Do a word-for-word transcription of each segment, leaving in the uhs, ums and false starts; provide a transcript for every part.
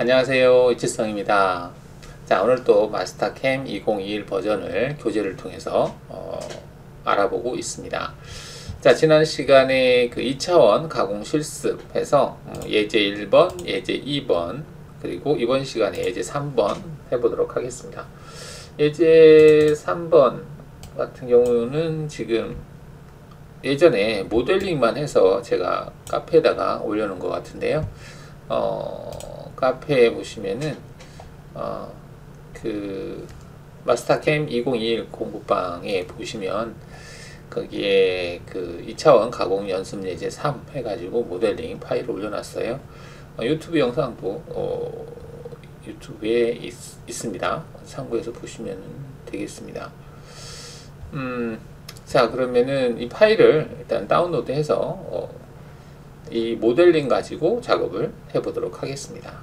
안녕하세요, 이치성입니다. 자, 오늘 또 마스터캠 이천이십일 버전을 교재를 통해서 어, 알아보고 있습니다. 자, 지난 시간에 그 이 차원 가공 실습해서 어, 예제 일 번, 예제 이 번, 그리고 이번 시간에 예제 삼 번 해보도록 하겠습니다. 예제 삼 번 같은 경우는 지금 예전에 모델링만 해서 제가 카페에다가 올려놓은 것 같은데요. 어, 카페에 보시면은 어, 그 마스터캠 이천이십일 공부방에 보시면 거기에 그 이 차원 가공 연습 예제 삼 해가지고 모델링 파일을 올려놨어요. 어, 유튜브 영상도 어, 유튜브에 있, 있습니다. 참고해서 보시면 되겠습니다. 음, 자, 그러면은 이 파일을 일단 다운로드해서 어, 이 모델링 가지고 작업을 해보도록 하겠습니다.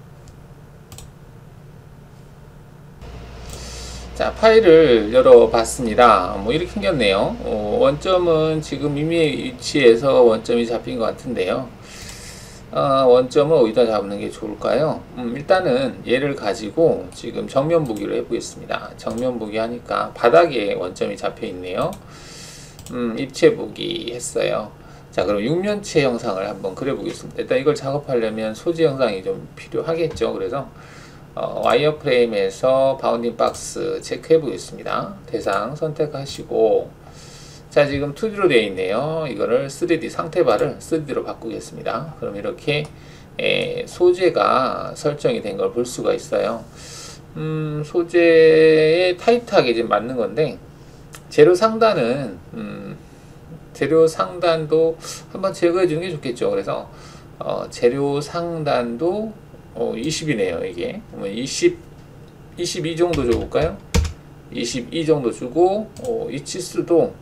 자, 파일을 열어봤습니다. 뭐 이렇게 생겼네요. 어, 원점은 지금 임의의 위치에서 원점이 잡힌 것 같은데요. 어, 원점을 어디다 잡는 게 좋을까요? 음, 일단은 얘를 가지고 지금 정면 보기로 해보겠습니다. 정면 보기 하니까 바닥에 원점이 잡혀 있네요. 음, 입체 보기 했어요. 자, 그럼 육면체 형상을 한번 그려보겠습니다. 일단 이걸 작업하려면 소재 형상이 좀 필요하겠죠. 그래서 어, 와이어프레임에서 바운딩 박스 체크해 보겠습니다. 대상 선택하시고, 자, 지금 투디로 되어 있네요. 이거를 쓰리디 상태바를 쓰리디로 바꾸겠습니다. 그럼 이렇게 에, 소재가 설정이 된 걸 볼 수가 있어요. 음, 소재에 타이트하게 지금 맞는 건데, 재료 상단은 음, 재료 상단도 한번 제거해 주는 게 좋겠죠. 그래서 어, 재료 상단도 어, 이십이네요. 이게 이십, 이십이 정도 줘볼까요? 이십이 정도 주고 어, 이 치수도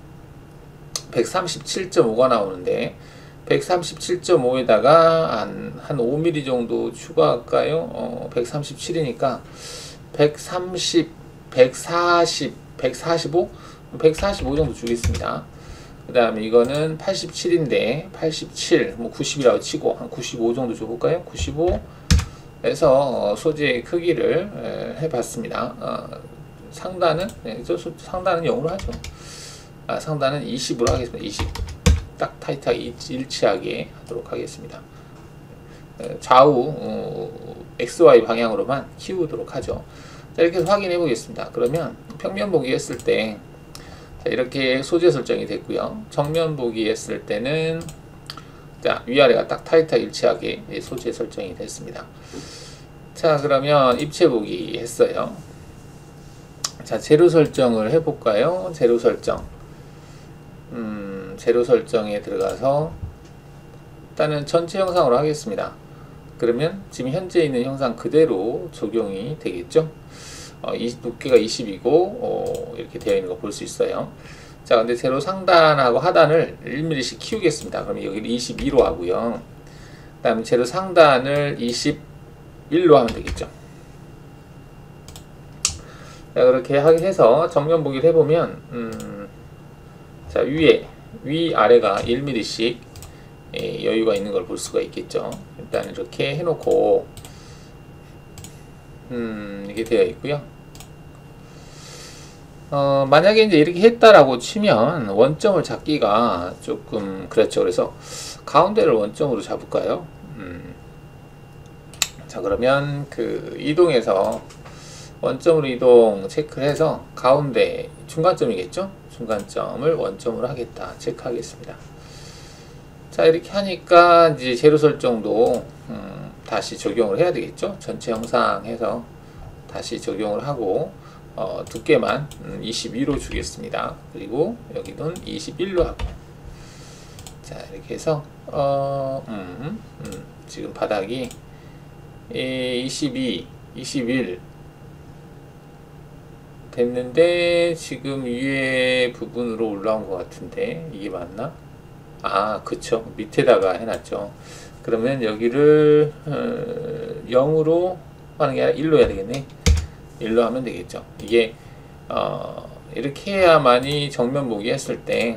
백삼십칠 점 오가 나오는데 백삼십칠 점 오에다가 한, 한 오 밀리미터 정도 추가할까요? 어, 백삼십칠이니까 백삼십, 백사십, 백사십오? 백사십오 정도 주겠습니다. 그 다음에 이거는 팔십칠인데 팔십칠, 뭐 구십이라고 치고 한 구십오 정도 줘볼까요? 구십오 에서 소재의 크기를 해봤습니다. 어, 상단은 네, 저 상단은 영으로 하죠. 아, 상단은 이십으로 하겠습니다. 이십 딱 타이트하게 일치하게 하도록 하겠습니다. 좌우 어, 엑스 와이 방향으로만 키우도록 하죠. 자, 이렇게 해서 확인해 보겠습니다. 그러면 평면 보기 했을 때 자, 이렇게 소재 설정이 됐고요. 정면 보기 했을 때는 자, 위아래가 딱 타이트하게 일치하게 소재 설정이 됐습니다. 자, 그러면 입체 보기 했어요. 자, 재료 설정을 해볼까요? 재료 설정. 음, 재료 설정에 들어가서 일단은 전체 형상으로 하겠습니다. 그러면 지금 현재 있는 형상 그대로 적용이 되겠죠? 어, 이, 두께가 이십이고 어, 이렇게 되어 있는 거 볼 수 있어요. 자, 근데 재료 상단하고 하단을 일 밀리미터씩 키우겠습니다. 그럼 여기를 이십이로 하고요. 그 다음에 재료 상단을 이십일로 하면 되겠죠. 자, 그렇게 하게 해서 정면 보기를 해보면 음, 자, 위에 위아래가 일 밀리미터씩 예, 여유가 있는 걸 볼 수가 있겠죠. 일단 이렇게 해놓고 음, 이게 되어 있고요. 어, 만약에 이제 이렇게 했다라고 치면 원점을 잡기가 조금 그렇죠. 그래서 가운데를 원점으로 잡을까요? 음. 자, 그러면 그 이동해서 원점으로 이동 체크를 해서 가운데 중간점이겠죠? 중간점을 원점으로 하겠다 체크하겠습니다. 자, 이렇게 하니까 이제 재료 설정도 음, 다시 적용을 해야 되겠죠? 전체 형상 해서 다시 적용을 하고 어, 두께만 음, 이십이로 주겠습니다. 그리고 여기는 이십일로 하고 자, 이렇게 해서 어, 음, 음, 지금 바닥이 이십이, 이십일 됐는데 지금 위에 부분으로 올라온 것 같은데 이게 맞나? 아, 그쵸. 밑에다가 해놨죠. 그러면 여기를 어, 영으로 하는 게 아니라 일로 해야 되겠네. 일로 하면 되겠죠. 이게 어, 이렇게 해야만이 정면 보기 했을 때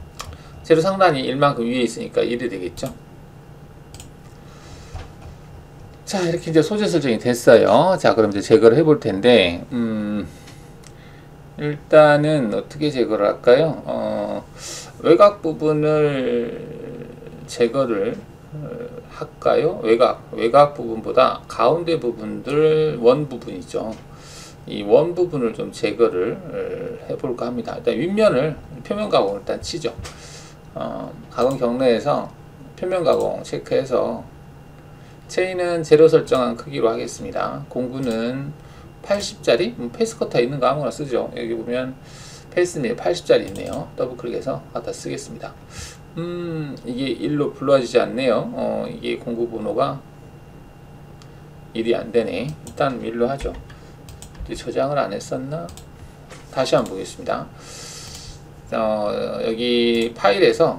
재료 상단이 일만큼 위에 있으니까 일이 되겠죠. 자, 이렇게 이제 소재 설정이 됐어요. 자, 그럼 이제 제거를 해볼 텐데, 음, 일단은 어떻게 제거를 할까요? 어, 외곽 부분을 제거를 할까요? 외곽, 외곽 부분보다 가운데 부분들, 원 부분이죠. 이 원 부분을 좀 제거를 해볼까 합니다. 일단 윗면을 표면 가공을 일단 치죠. 어, 가공 경로에서 표면 가공 체크해서 체인은 제로 설정한 크기로 하겠습니다. 공구는 팔십짜리 페이스커터 있는 거 아무거나 쓰죠. 여기 보면 페이스밀 팔십짜리 있네요. 더블 클릭해서 갖다 쓰겠습니다. 음 이게 일로 불러지지 않네요. 어 이게 공구 번호가 일이 안 되네. 일단 밀로 하죠. 저장을 안 했었나? 다시 한번 보겠습니다. 어, 여기 파일에서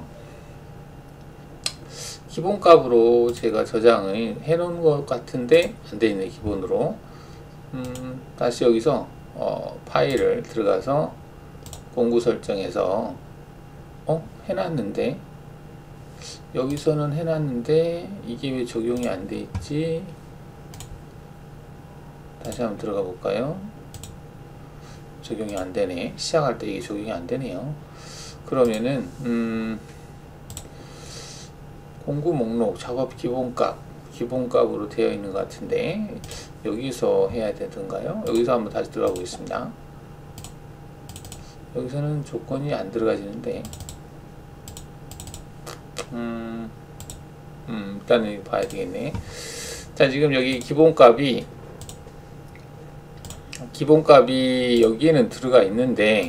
기본값으로 제가 저장을 해 놓은 것 같은데 안 돼 있네. 기본으로. 음, 다시 여기서 어, 파일을 들어가서 공구 설정해서 어? 해놨는데 여기서는 해놨는데 이게 왜 적용이 안 돼 있지? 다시 한번 들어가 볼까요? 적용이 안 되네. 시작할 때 이게 적용이 안 되네요. 그러면은 음, 공구 목록 작업 기본값 기본값으로 되어 있는 것 같은데 여기서 해야 되던가요? 여기서 한번 다시 들어가 보겠습니다. 여기서는 조건이 안 들어가지는데 음, 음 일단은 봐야 되겠네. 자, 지금 여기 기본값이 기본값이 여기에는 들어가 있는데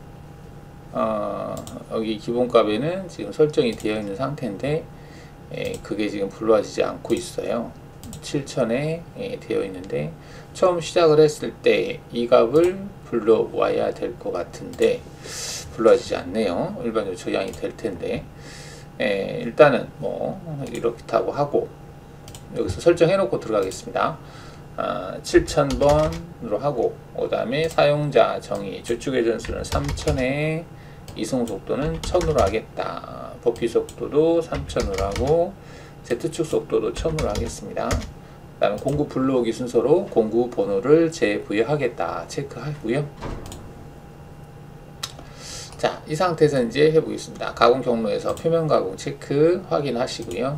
어, 여기 기본값에는 지금 설정이 되어 있는 상태인데 에, 그게 지금 불러지지 않고 있어요. 칠천에 에, 되어 있는데 처음 시작을 했을 때 이 값을 불러와야 될 것 같은데 불러지지 않네요. 일반적으로 저장이 될 텐데 에, 일단은 뭐 이렇다고 하고 여기서 설정해 놓고 들어가겠습니다. 아, 칠천 번으로 하고 그 다음에 사용자 정의 주축의 전수는 삼천에 이송 속도는 천으로 하겠다. 복귀 속도도 삼천으로 하고 Z축 속도도 천으로 하겠습니다. 그 다음에 공구 불러오기 순서로 공구 번호를 재부여하겠다. 체크하고요. 자, 이 상태에서 이제 해보겠습니다. 가공 경로에서 표면 가공 체크 확인하시고요.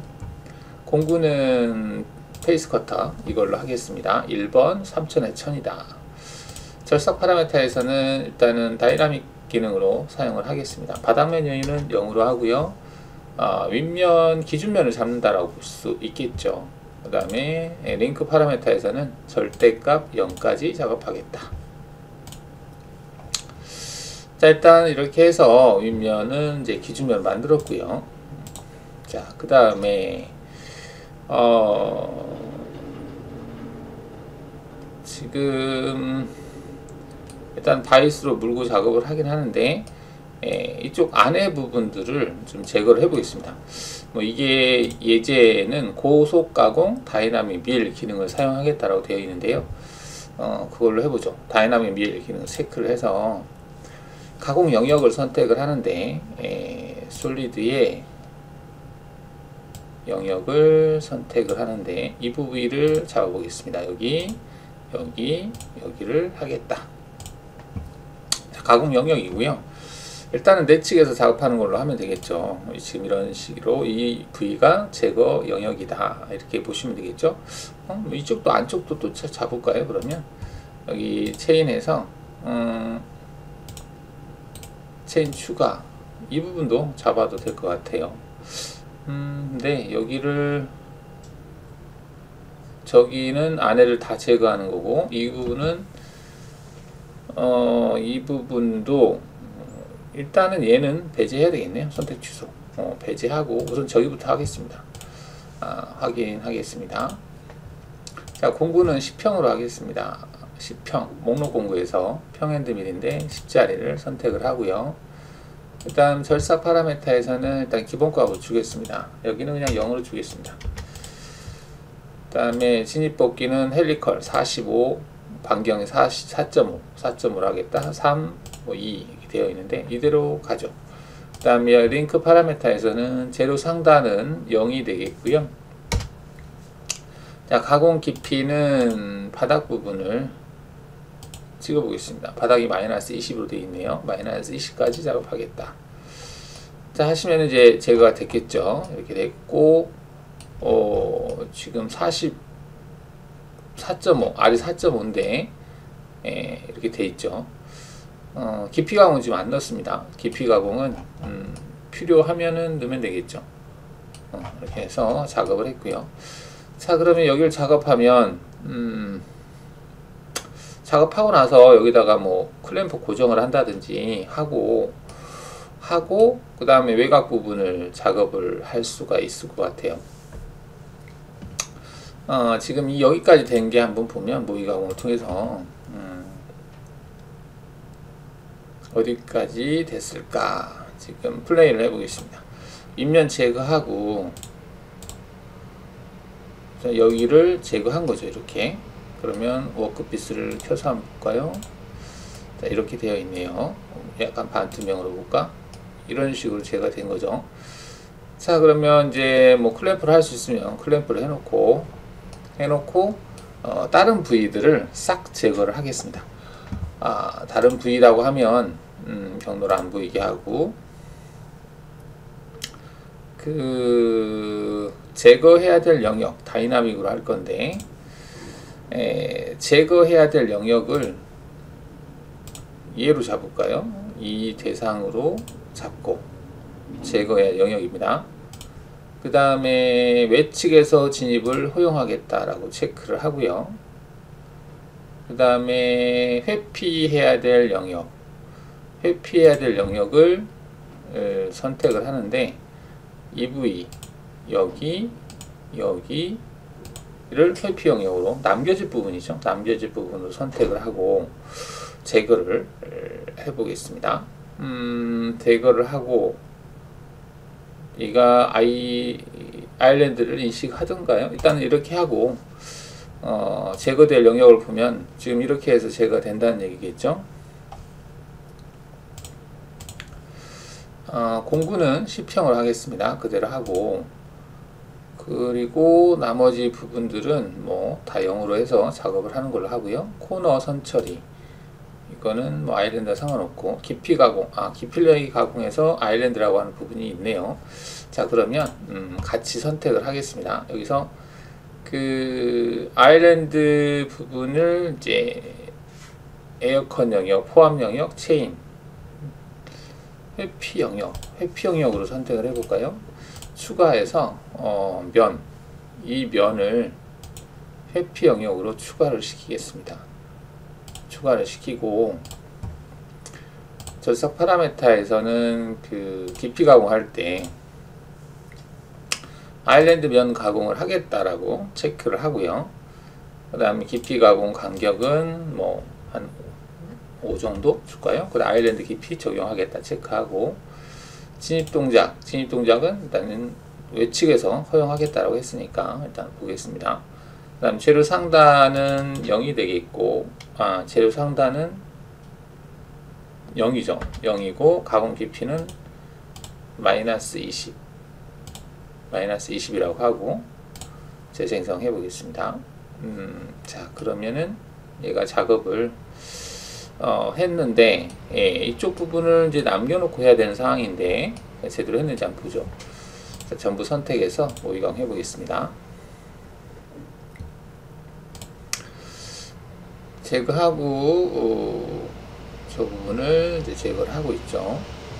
공구는 페이스 커터 이걸로 하겠습니다. 일 번 삼천에 천이다. 절삭 파라미터에서는 일단은 다이나믹 기능으로 사용을 하겠습니다. 바닥면 여유는 영으로 하고요. 어, 윗면 기준면을 잡는다라고 볼 수 있겠죠. 그 다음에 링크 파라미터에서는 절대값 영까지 작업하겠다. 자, 일단 이렇게 해서 윗면은 이제 기준면을 만들었고요. 자, 그 다음에 어 지금 일단 바이스로 물고 작업을 하긴 하는데 에, 이쪽 안에 부분들을 좀 제거를 해 보겠습니다. 뭐 이게 예제는 고속 가공 다이나믹 밀 기능을 사용하겠다라고 되어 있는데요. 어 그걸로 해보죠. 다이나믹 밀 기능을 체크를 해서 가공 영역을 선택을 하는데 에, 솔리드에 영역을 선택을 하는데 이 부위를 잡아보겠습니다. 여기 여기 여기를 하겠다. 자, 가공 영역이고요. 일단은 내 측에서 작업하는 걸로 하면 되겠죠. 지금 이런 식으로 이 부위가 제거 영역이다 이렇게 보시면 되겠죠. 어, 뭐 이쪽도 안쪽도 또 잡을까요? 그러면 여기 체인에서 음, 체인 추가 이 부분도 잡아도 될 것 같아요. 음, 근데 여기를 저기는 안에를 다 제거하는 거고 이 부분은 어, 이 부분도 일단은 얘는 배제해야 되겠네요. 선택 취소. 어, 배제하고 우선 저기부터 하겠습니다. 아, 확인하겠습니다. 자, 공구는 십 평으로 하겠습니다. 십 평 목록 공구에서 평핸드밀인데 십 자리를 선택을 하고요. 일단 절삭 파라미터에서는 일단 기본값으로 주겠습니다. 여기는 그냥 영으로 주겠습니다. 그 다음에 진입뽑기는 헬리컬 사십오 반경이 사 점 오 사 점 오로 하겠다. 삼, 뭐 이 이렇게 되어 있는데 이대로 가죠. 그 다음에 링크 파라미터에서는 제로 상단은 영이 되겠고요. 자, 가공 깊이는 바닥 부분을 찍어 보겠습니다. 바닥이 마이너스 이십으로 되어 있네요. 마이너스 이십까지 작업하겠다. 자, 하시면 이제 제거가 됐겠죠. 이렇게 됐고, 어, 지금 사십사 점 오, 알이 사 점 오인데, 예, 이렇게 돼 있죠. 어, 깊이 가공 지금 안 넣습니다. 깊이 가공은, 음, 필요하면은 넣으면 되겠죠. 어, 이렇게 해서 작업을 했고요. 자, 그러면 여기를 작업하면, 음, 작업하고 나서 여기다가 뭐 클램프 고정을 한다든지 하고 하고 그 다음에 외곽 부분을 작업을 할 수가 있을 것 같아요. 어, 지금 이 여기까지 된 게 한번 보면 모의 가공을 통해서 음, 어디까지 됐을까 지금 플레이를 해보겠습니다. 윗면 제거하고 자, 여기를 제거한 거죠. 이렇게. 그러면 워크피스를 켜서 한번 볼까요? 자, 이렇게 되어 있네요. 약간 반투명으로 볼까? 이런 식으로 제거가 된 거죠. 자, 그러면 이제 뭐 클램프를 할 수 있으면 클램프를 해놓고 해놓고 어, 다른 부위들을 싹 제거를 하겠습니다. 아, 다른 부위라고 하면 음, 경로를 안 보이게 하고 그 제거해야 될 영역 다이나믹으로 할 건데 에, 제거해야 될 영역을 얘로 잡을까요? 이 대상으로 잡고 제거해야 할 영역입니다. 그 다음에 외측에서 진입을 허용하겠다라고 체크를 하고요. 그 다음에 회피해야 될 영역 회피해야 될 영역을 에, 선택을 하는데 이 부위 여기 여기 를 회피 영역으로 남겨질 부분이죠. 남겨질 부분으로 선택을 하고 제거를 해보겠습니다. 음, 제거를 하고 얘가 아이 아일랜드를 인식하던가요? 일단은 이렇게 하고 어, 제거될 영역을 보면 지금 이렇게 해서 제거가 된다는 얘기겠죠. 어, 공구는 시평을 하겠습니다. 그대로 하고 그리고 나머지 부분들은 뭐 다 영어로 해서 작업을 하는 걸로 하고요. 코너 선 처리 이거는 뭐 아일랜드와 상관없고 깊이 가공 아 깊이 가공해서 아일랜드라고 하는 부분이 있네요. 자, 그러면 음, 같이 선택을 하겠습니다. 여기서 그 아일랜드 부분을 이제 에어컨 영역, 포함 영역, 체인 회피 영역, 회피 영역으로 선택을 해볼까요? 추가해서 어, 면, 이 면을 회피 영역으로 추가를 시키겠습니다. 추가를 시키고 절삭 파라메타에서는 그 깊이 가공할 때 아일랜드 면 가공을 하겠다라고 체크를 하고요. 그 다음에 깊이 가공 간격은 뭐 한 오 정도 줄까요? 그 다음 아일랜드 깊이 적용하겠다 체크하고 진입 동작, 진입 동작은 일단은 외측에서 허용하겠다라고 했으니까 일단 보겠습니다. 그 다음 재료 상단은 영이 되겠고, 아, 재료 상단은 영이죠. 영이고, 가공 깊이는 마이너스 이십, 마이너스 이십이라고 하고, 재생성해 보겠습니다. 음, 자, 그러면은 얘가 작업을 어, 했는데 예, 이쪽 부분을 이제 남겨놓고 해야 되는 상황인데 제대로 했는지 한번 보죠. 자, 전부 선택해서 모의가공 해보겠습니다. 제거하고 어, 저 부분을 이제 제거를 하고 있죠.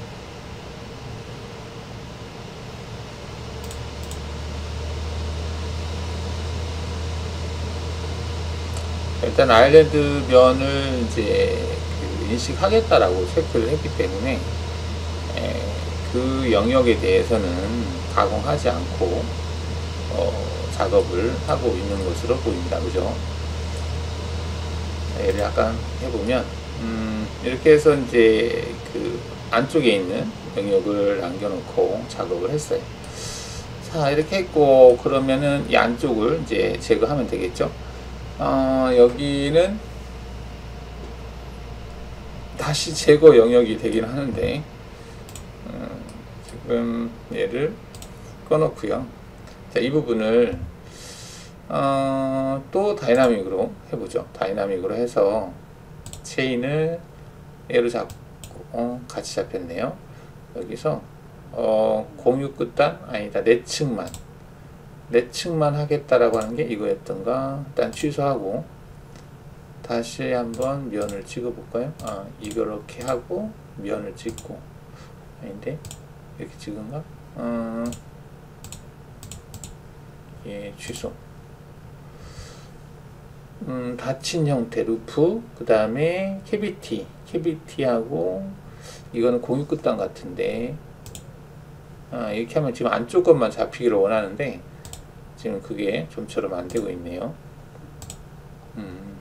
일단 아일랜드 면을 이제 그 인식하겠다라고 체크를 했기 때문에 에, 그 영역에 대해서는 가공하지 않고 어, 작업을 하고 있는 것으로 보입니다. 그죠? 얘를 약간 해보면 음, 이렇게 해서 이제 그 안쪽에 있는 영역을 남겨놓고 작업을 했어요. 자, 이렇게 했고 그러면은 이 안쪽을 이제 제거하면 되겠죠. 어, 여기는 다시 제거 영역이 되긴 하는데 음, 지금 얘를 꺼놓고요. 자, 이 부분을 어, 또 다이나믹으로 해보죠. 다이나믹으로 해서 체인을 얘로 잡고 어, 같이 잡혔네요. 여기서 어, 공유 끝단 아니다, 내측만 내측만 하겠다라고 하는 게 이거였던가. 일단 취소하고 다시 한번 면을 찍어 볼까요? 아, 이렇게 하고 면을 찍고, 아닌데 이렇게 찍은가? 어, 예, 취소. 음, 닫힌 형태 루프, 그 다음에 캐비티 캐비티하고 이거는 공유 끝단 같은데, 아, 이렇게 하면 지금 안쪽 것만 잡히기를 원하는데 지금 그게 좀처럼 안 되고 있네요. 음,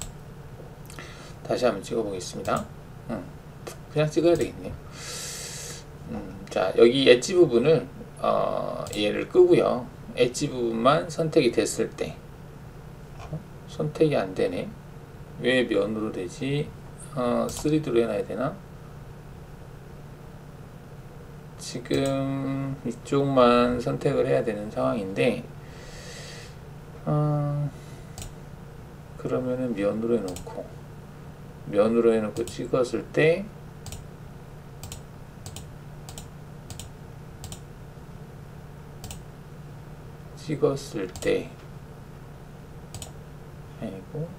다시 한번 찍어 보겠습니다. 음, 그냥 찍어야 되겠네요. 음, 자, 여기 엣지 부분을 어, 얘를 끄고요. 엣지 부분만 선택이 됐을 때, 어? 선택이 안 되네. 왜 면으로 되지? 어, 쓰리디로 해놔야 되나? 지금 이쪽만 선택을 해야 되는 상황인데, 어, 그러면은 면으로 해놓고 면으로 해놓고 찍었을 때 찍었을 때 아니고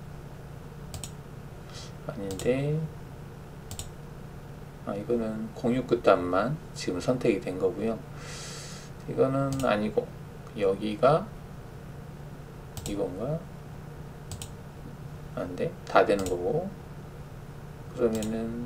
아닌데 아, 이거는 공유 끝단만 지금 선택이 된 거고요. 이거는 아니고 여기가 이건가? 안 돼? 다 되는 거고. 그러면은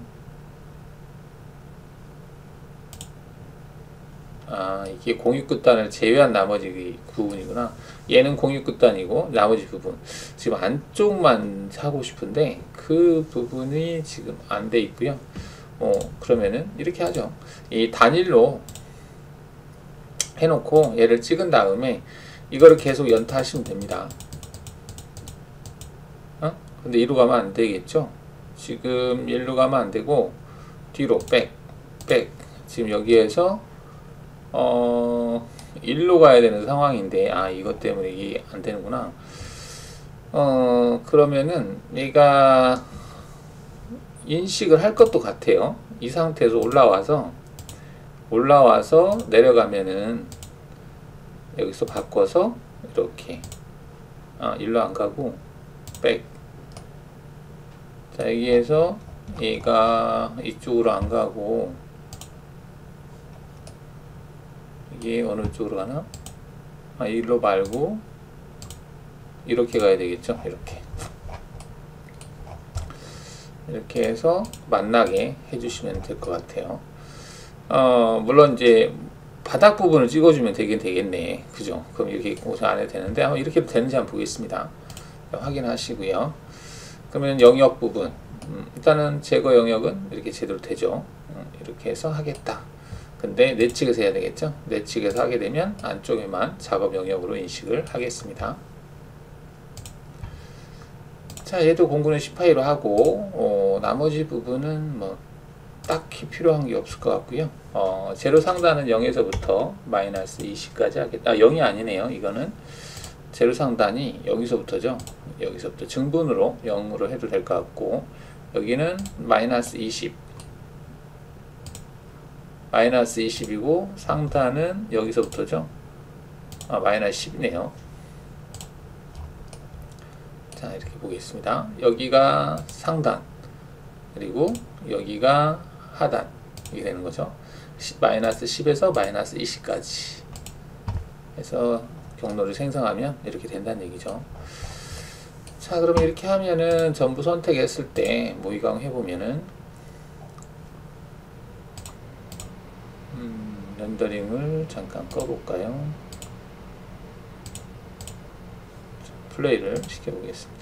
아, 이게 공유 끝단을 제외한 나머지 부분이구나. 얘는 공유 끝단이고 나머지 부분 지금 안쪽만 하고 싶은데 그 부분이 지금 안 돼 있고요. 어, 그러면은 이렇게 하죠. 이 단일로 해놓고 얘를 찍은 다음에 이거를 계속 연타하시면 됩니다. 어? 근데 이리로 가면 안 되겠죠? 지금 일로 가면 안 되고 뒤로 백, 백. 지금 여기에서 어, 일로 가야 되는 상황인데, 아, 이것 때문에 이게 안 되는구나. 어, 그러면은 얘가 인식을 할 것도 같아요. 이 상태에서 올라와서 올라와서 내려가면은 여기서 바꿔서 이렇게, 아, 일로 안 가고 백. 자, 여기에서 얘가 이쪽으로 안 가고 이게 어느 쪽으로 가나? 아, 일로 말고 이렇게 가야 되겠죠? 이렇게 이렇게 해서 만나게 해주시면 될 것 같아요. 어, 물론 이제 바닥 부분을 찍어주면 되긴 되겠네. 그죠? 그럼 이렇게 고생 안 해도 되는데, 한번 이렇게 해도 되는지 한번 보겠습니다. 확인하시고요. 그러면 영역 부분, 음, 일단은 제거 영역은 이렇게 제대로 되죠. 음, 이렇게 해서 하겠다. 근데 내측에서 해야 되겠죠. 내측에서 하게 되면 안쪽에만 작업 영역으로 인식을 하겠습니다. 자, 얘도 공구는 십 파이로 하고, 어, 나머지 부분은 뭐 딱히 필요한 게 없을 것 같고요. 어, 제로 상단은 영에서부터 마이너스 이십까지 하겠다. 아, 영이 아니네요. 이거는 제로 상단이 여기서부터죠. 여기서부터 증분으로 영으로 해도 될 것 같고, 여기는 마이너스 이십, 마이너스 이십이고 상단은 여기서부터죠. 아, 마이너스 십이네요. 자, 이렇게 보겠습니다. 여기가 상단, 그리고 여기가 하단, 이게 되는 거죠. 마이너스 십에서 마이너스 이십까지 해서 경로를 생성하면 이렇게 된다는 얘기죠. 자, 그러면 이렇게 하면은 전부 선택했을 때 모의강 해보면은 음, 렌더링을 잠깐 꺼볼까요? 자, 플레이를 시켜보겠습니다.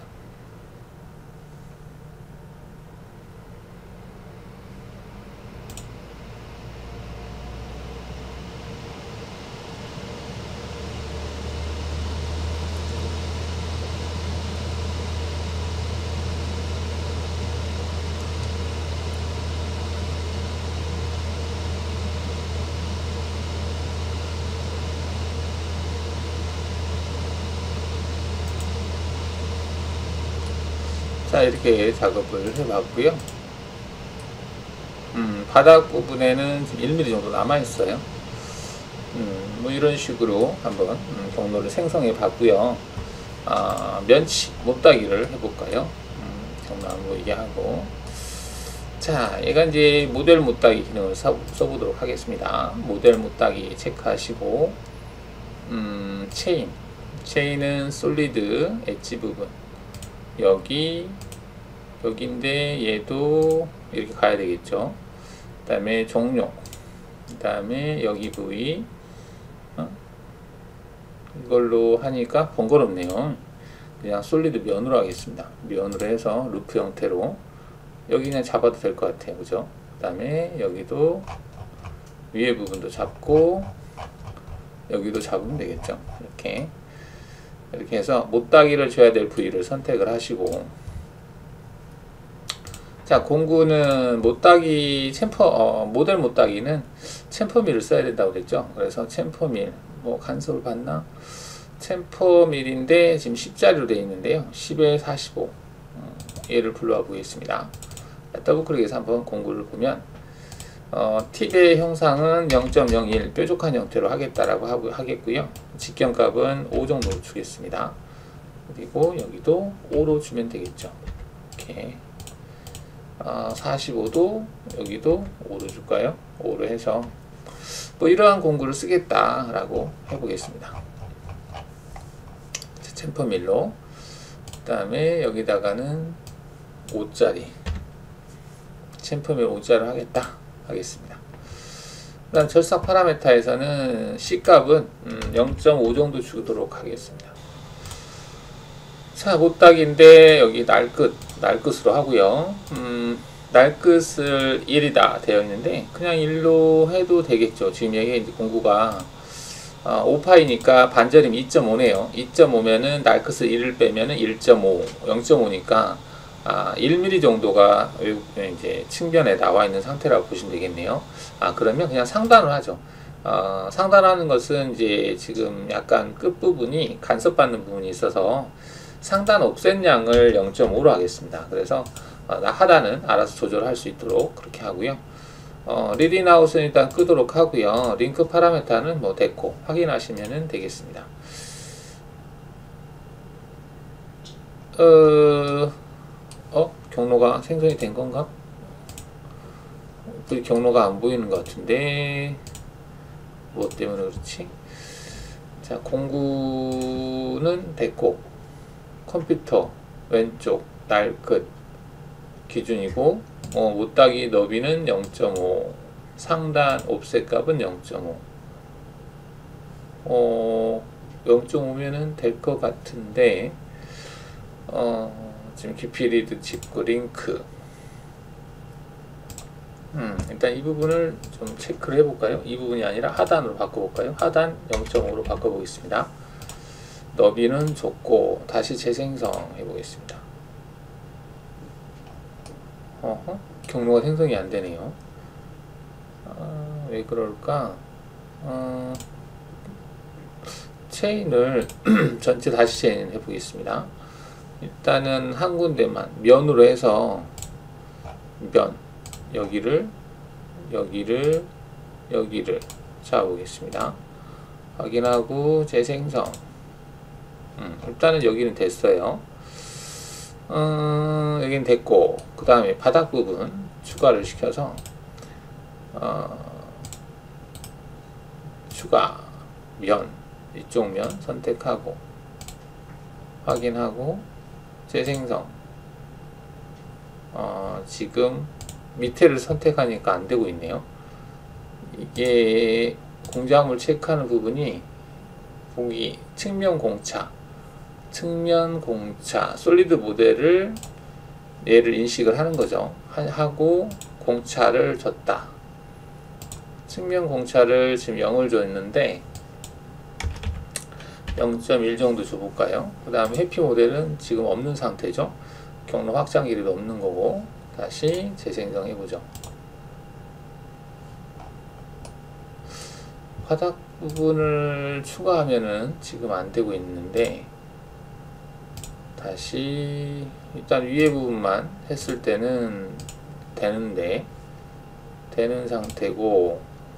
자, 이렇게 작업을 해봤고요. 음, 바닥 부분에는 지금 일 밀리미터 정도 남아있어요. 음, 뭐 이런 식으로 한번 음, 경로를 생성해 봤고요. 아, 면치, 못따기를 해볼까요? 음, 경로 안 보이게 하고. 자, 얘가 이제 모델 못따기 기능을 써, 써보도록 하겠습니다. 모델 못따기 체크하시고, 음, 체인. 체인은 솔리드 엣지 부분. 여기, 여기인데 얘도 이렇게 가야 되겠죠. 그 다음에 종료. 그 다음에 여기 부위. 어? 이걸로 하니까 번거롭네요. 그냥 솔리드 면으로 하겠습니다. 면으로 해서 루프 형태로. 여기 그냥 잡아도 될 것 같아요. 그죠? 그 다음에 여기도 위에 부분도 잡고 여기도 잡으면 되겠죠. 이렇게 이렇게 해서 못따기를 줘야 될 부위를 선택을 하시고, 자, 공구는 못따기 챔퍼 어, 모델 못따기는 챔퍼밀을 써야 된다고 그랬죠. 그래서 챔퍼밀 뭐 간섭을 받나? 챔퍼밀인데 지금 십짜리로 되어 있는데요. 십에 사십오. 음, 얘를 불러와 보겠습니다. 더블 클릭해서 한번 공구를 보면 어, 팁의 형상은 영 점 영일 뾰족한 형태로 하겠다라고 하고, 하겠고요. 직경값은 오 정도로 주겠습니다. 그리고 여기도 오로 주면 되겠죠. 이렇게 어, 사십오도 여기도 오로 줄까요? 오로 해서 뭐 이러한 공구를 쓰겠다라고 해보겠습니다. 챔퍼밀로. 그 다음에 여기다가는 오짜리 챔퍼밀 오짜리를 하겠다 하겠습니다. 그 다음 절삭 파라메타에서는 C값은 음, 영 점 오 정도 주도록 하겠습니다. 자, 못따기인데 여기 날끝 날끝으로 하고요. 음, 날끝을 일이다 되어 있는데 그냥 일로 해도 되겠죠. 지금 여기 이제 공구가 어, 오 파이니까 반절이면 이 점 오네요. 이 점 오면은 날끝을 일을 빼면은 일 점 오, 영 점 오니까 아, 일 밀리미터 정도가 이제 측면에 나와 있는 상태라고 보시면 되겠네요. 아, 그러면 그냥 상단을 하죠. 어, 상단하는 것은 이제 지금 약간 끝부분이 간섭받는 부분이 있어서 상단 옵셋 양을 영 점 오로 하겠습니다. 그래서 어, 하단은 알아서 조절할 수 있도록 그렇게 하고요. 어, 리딩아웃은 일단 끄도록 하고요. 링크 파라메타는 뭐 됐고 확인하시면 되겠습니다. 어, 어? 경로가 생성이 된 건가? 그 경로가 안 보이는 것 같은데 뭐 때문에 그렇지? 자, 공구는 됐고 컴퓨터 왼쪽 날끝 기준이고 어, 못따기 너비는 영 점 오, 상단 옵셋 값은 영 점 오. 어, 영 점 오면은 될 것 같은데 어, 지금 깊이 리드 짚고 링크. 음, 일단 이 부분을 좀 체크를 해볼까요? 이 부분이 아니라 하단으로 바꿔볼까요? 하단 영 점 오로 바꿔보겠습니다. 너비는 줬고 다시 재생성 해보겠습니다. 어허, 경로가 생성이 안 되네요. 아, 왜 그럴까? 어, 체인을 전체 다시 체인 해보겠습니다. 일단은 한 군데만 면으로 해서 면 여기를 여기를 여기를 잡아보겠습니다. 확인하고 재생성. 음, 일단은 여기는 됐어요. 어, 여기는 됐고 그 다음에 바닥 부분 추가를 시켜서 어, 추가 면 이쪽 면 선택하고 확인하고 재생성. 어, 지금 밑에를 선택하니까 안 되고 있네요. 이게 공작물 체크하는 부분이 보기 측면 공차 측면 공차 솔리드 모델을 얘를 인식을 하는 거죠. 하고 공차를 줬다. 측면 공차를 지금 영을 줬는데 영 점 일 정도 줘볼까요? 그 다음에 해피 모델은 지금 없는 상태죠. 경로 확장 길이도 없는 거고 다시 재생성 해보죠. 바닥 부분을 추가하면은 지금 안 되고 있는데 다시 일단 위에 부분만 했을 때는 되는데 되는 상태고,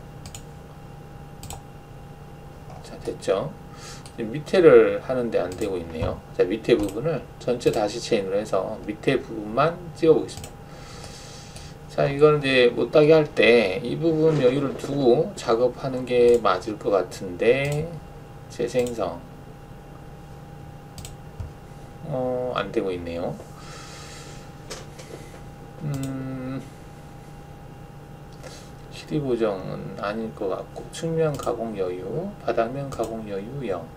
자 됐죠. 밑에를 하는데 안 되고 있네요. 자 밑에 부분을 전체 다시 체인으로 해서 밑에 부분만 찍어 보겠습니다. 자 이거는 이제 못따기 할 때 이 부분 여기를 두고 작업하는 게 맞을 것 같은데, 재생성 어 안되고 있네요. 음 키디 보정은 아닐 것 같고, 측면 가공 여유, 바닥면 가공 여유 영,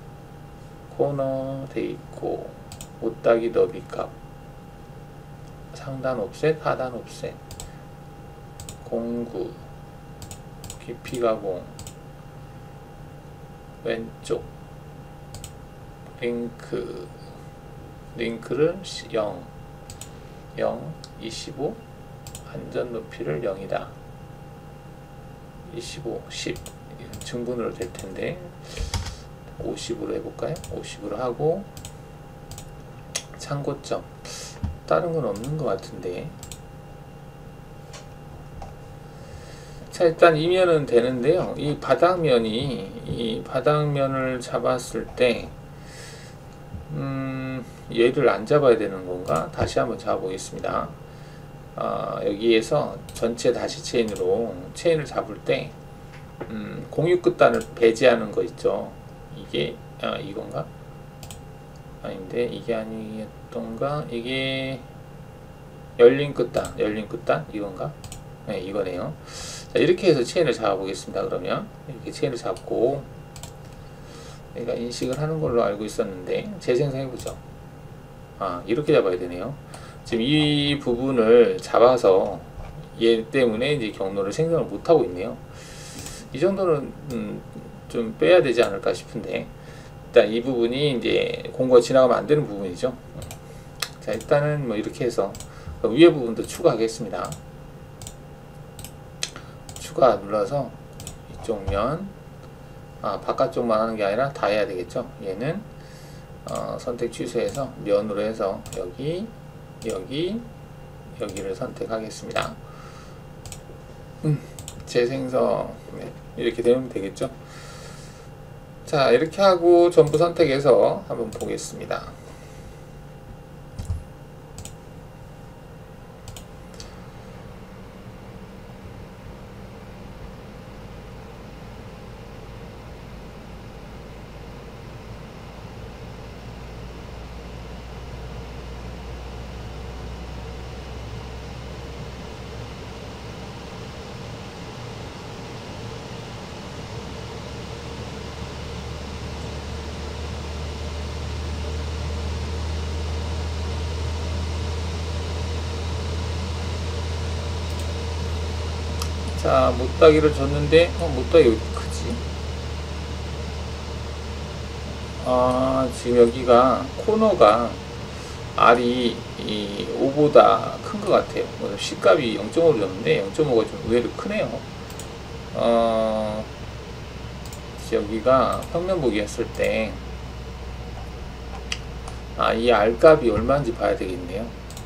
코너 돼 있고, 못따기 너비 값, 상단 옵셋, 하단 옵셋, 공구, 깊이 가공, 왼쪽, 링크, 링크를 영, 영, 이십오, 안전 높이를 영이다. 이십오, 십, 이건 증분으로 될 텐데 오십으로 해볼까요? 오십으로 하고, 참고점 다른 건 없는 것 같은데. 자 일단 이면은 되는데요. 이 바닥면이 이 바닥면을 잡았을 때 음, 얘를 안 잡아야 되는 건가? 다시 한번 잡아 보겠습니다. 어, 여기에서 전체 다시 체인으로 체인을 잡을 때 음, 공유 끝단을 배제하는 거 있죠. 이게 아, 이건가? 아닌데 이게 아니었던가? 이게 열린 끝단, 열린 끝단 이건가? 네, 이거네요. 자, 이렇게 해서 체인을 잡아 보겠습니다. 그러면 이렇게 체인을 잡고, 내가 인식을 하는 걸로 알고 있었는데 재생성해 보죠. 아 이렇게 잡아야 되네요. 지금 이 부분을 잡아서 얘 때문에 이제 경로를 생성을 못 하고 있네요. 이 정도는 음, 좀 빼야 되지 않을까 싶은데, 일단 이 부분이 이제 공구가 지나가면 안 되는 부분이죠. 자 일단은 뭐 이렇게 해서 위에 부분도 추가하겠습니다. 추가 눌러서 이쪽 면, 아 바깥쪽만 하는 게 아니라 다 해야 되겠죠. 얘는 어, 선택 취소해서 면으로 해서 여기 여기 여기를 선택하겠습니다. 음, 재생성 네, 이렇게 되면 되겠죠. 자 이렇게 하고 전부 선택해서 한번 보겠습니다. 자 못따기를 줬는데 어 못따기 왜 이렇게 크지? 아 지금 여기가 코너가 R이 이 오보다 큰 것 같아요. C값이 영 점 오로 줬는데 영 점 오가 좀 의외로 크네요. 어 여기가 평면 보기 했을 때 아 이 R값이 얼마인지 봐야 되겠네요.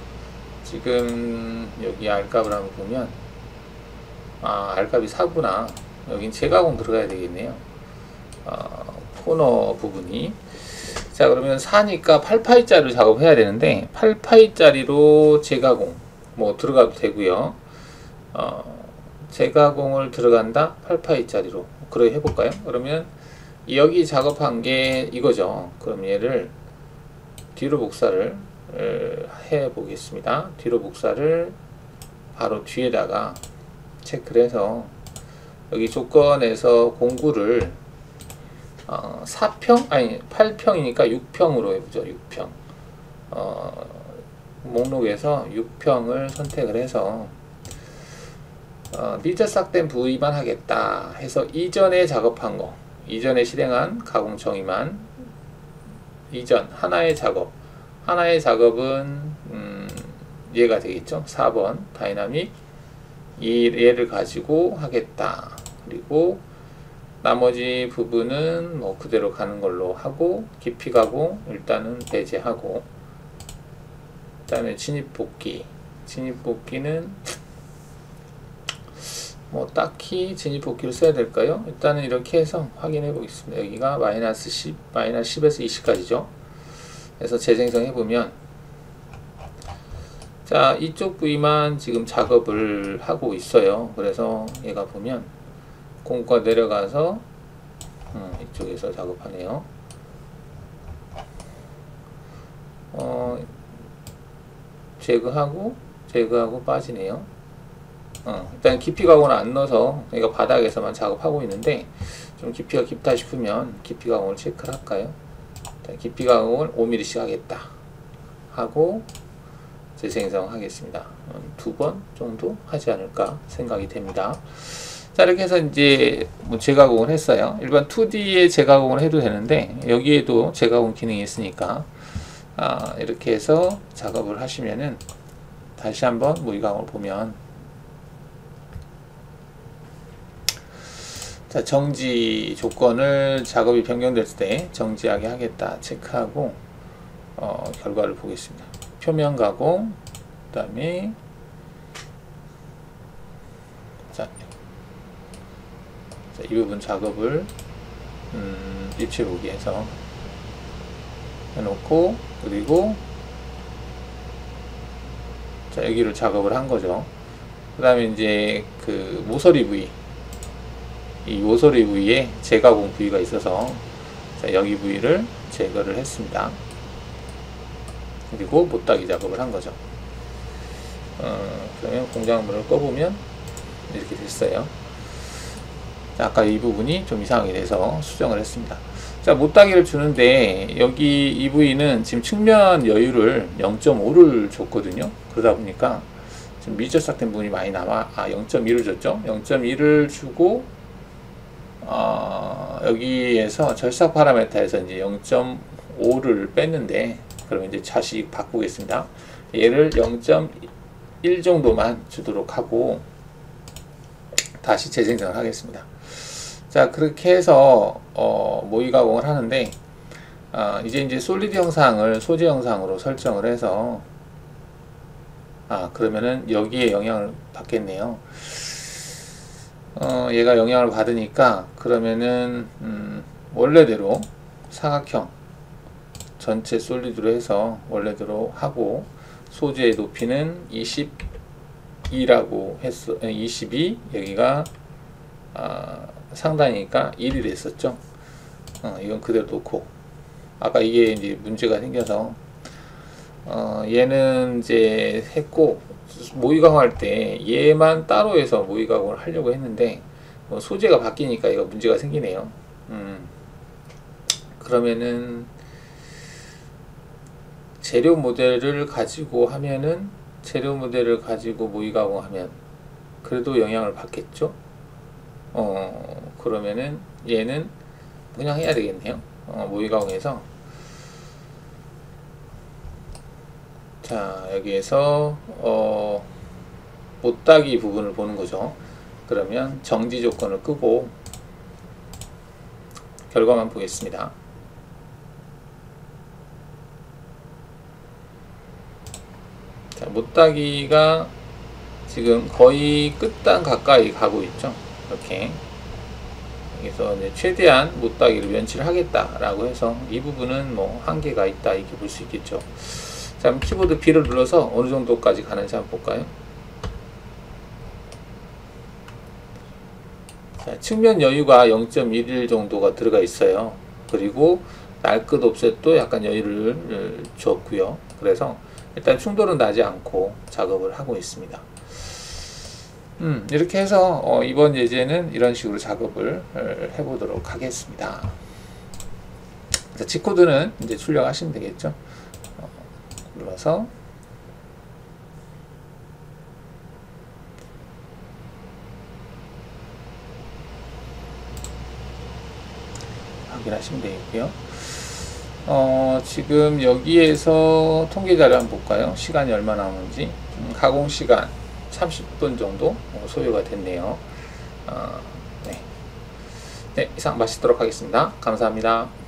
지금 여기 R값을 한번 보면 아 R값이 사구나. 여긴 재가공 들어가야 되겠네요. 어, 코너 부분이. 자 그러면 사니까 팔 파이짜리로 작업해야 되는데 팔 파이짜리로 재가공 뭐 들어가도 되고요. 어, 재가공을 들어간다 팔 파이짜리로 그렇게 해볼까요? 그러면 여기 작업한 게 이거죠. 그럼 얘를 뒤로 복사를 해 보겠습니다. 뒤로 복사를 바로 뒤에다가 체크를 해서 여기 조건에서 공구를 어, 사 평? 아니 팔 평이니까 육 평으로 해보죠. 육 평 어, 목록에서 육 평을 선택을 해서 어, 미저 싹된 부위만 하겠다 해서 이전에 작업한 거, 이전에 실행한 가공 정의만 이전 하나의 작업, 하나의 작업은 음, 얘가 되겠죠. 사 번 다이나믹 이 얘를 가지고 하겠다. 그리고 나머지 부분은 뭐 그대로 가는 걸로 하고, 깊이 가공 일단은 배제하고, 다음에 진입복귀. 진입복귀는 뭐 딱히 진입복귀를 써야 될까요? 일단은 이렇게 해서 확인해 보겠습니다. 여기가 마이너스 십, 마이너스 십에서 이십까지죠. 그래서 재생성 해보면, 자, 이쪽 부위만 지금 작업을 하고 있어요. 그래서 얘가 보면 공과 내려가서 음, 이쪽에서 작업하네요. 어, 제거하고 제거하고 빠지네요. 어, 일단 깊이 가공을 안 넣어서 얘가 바닥에서만 작업하고 있는데, 좀 깊이가 깊다 싶으면 깊이 가공을 체크를 할까요? 깊이 가공을 오 밀리미터씩 하겠다 하고 재생성 하겠습니다. 두 번 정도 하지 않을까 생각이 됩니다. 자, 이렇게 해서 이제 뭐 재가공을 했어요. 일반 투디에 재가공을 해도 되는데, 여기에도 재가공 기능이 있으니까 아, 이렇게 해서 작업을 하시면은, 다시 한번 모의가공을 보면, 자, 정지 조건을 작업이 변경됐을 때 정지하게 하겠다 체크하고 어, 결과를 보겠습니다. 표면 가공, 그 다음에 자, 자, 이 부분 작업을 음, 입체 보기에서 해놓고, 그리고 자, 여기를 작업을 한 거죠. 그 다음에 이제 그 모서리 부위, 이 모서리 부위에 재가공 부위가 있어서, 자, 여기 부위를 제거를 했습니다. 그리고 못따기 작업을 한 거죠. 어, 그러면 공작물을 꺼보면 이렇게 됐어요. 자, 아까 이 부분이 좀 이상하게 돼서 수정을 했습니다. 자, 못따기를 주는데, 여기 이 부위는 지금 측면 여유를 영 점 오를 줬거든요. 그러다 보니까 지금 미적삭된 부분이 많이 남아, 아, 영 점 일을 줬죠. 영 점 일을 주고, 어, 여기에서 절삭 파라메타에서 이제 영 점 오를 뺐는데, 그러면 이제 다시 바꾸겠습니다. 얘를 영 점 일 정도만 주도록 하고 다시 재생성을 하겠습니다. 자, 그렇게 해서 어, 모의 가공을 하는데, 어, 이제 이제 솔리드 영상을 소재 영상으로 설정을 해서, 아, 그러면은 여기에 영향을 받겠네요. 어, 얘가 영향을 받으니까, 그러면은 음, 원래대로 사각형 전체 솔리드로 해서 원래대로 하고, 소재의 높이는 이십이라고 했어. 이십이, 여기가 아, 상단이니까 일이 됐었죠. 어, 이건 그대로 놓고, 아까 이게 이제 문제가 생겨서 어, 얘는 이제 했고, 모의가공할 때 얘만 따로 해서 모의가공을 하려고 했는데, 뭐 소재가 바뀌니까 이거 문제가 생기네요. 음, 그러면은 재료 모델을 가지고 하면은, 재료 모델을 가지고 모의가공하면 그래도 영향을 받겠죠. 어, 그러면은 얘는 그냥 해야 되겠네요. 어, 모의가공해서, 자, 여기에서 어, 못따기 부분을 보는 거죠. 그러면 정지 조건을 끄고 결과만 보겠습니다. 자, 못따기가 지금 거의 끝단 가까이 가고 있죠. 이렇게. 그래서 이제 최대한 못따기를 면치를 하겠다라고 해서, 이 부분은 뭐 한계가 있다 이렇게 볼 수 있겠죠. 자, 그럼 키보드 B를 눌러서 어느 정도까지 가는지 한번 볼까요? 자, 측면 여유가 영 점 일일 정도가 들어가 있어요. 그리고 날끝 옵셋도 약간 여유를 줬고요. 그래서 일단 충돌은 나지 않고 작업을 하고 있습니다. 음, 이렇게 해서 어, 이번 예제는 이런 식으로 작업을 해보도록 하겠습니다. 자, G코드는 이제 출력하시면 되겠죠. 어, 눌러서 확인하시면 되겠고요. 어, 지금 여기에서 통계 자료 한번 볼까요? 시간이 얼마 남은지. 음, 가공 시간 삼십 분 정도 소요가 됐네요. 어, 네. 네, 이상 마치도록 하겠습니다. 감사합니다.